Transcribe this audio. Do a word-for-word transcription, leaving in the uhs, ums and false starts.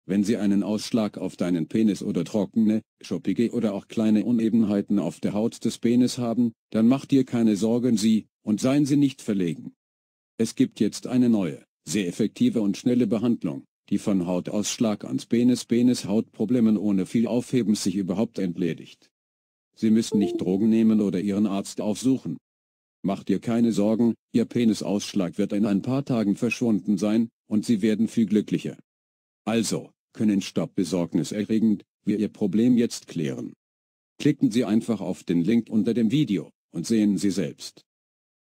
Wenn Sie einen Ausschlag auf deinen Penis oder trockene, schuppige oder auch kleine Unebenheiten auf der Haut des Penis haben, dann mach dir keine Sorgen Sie, und seien Sie nicht verlegen. Es gibt jetzt eine neue, sehr effektive und schnelle Behandlung, die von Hautausschlag ans Penis Penis-Hautproblemen ohne viel Aufheben sich überhaupt entledigt. Sie müssen nicht Drogen nehmen oder Ihren Arzt aufsuchen. Macht dir keine Sorgen, Ihr Penisausschlag wird in ein paar Tagen verschwunden sein, und Sie werden viel glücklicher. Also, können Stopp besorgniserregend, wir Ihr Problem jetzt klären. Klicken Sie einfach auf den Link unter dem Video, und sehen Sie selbst.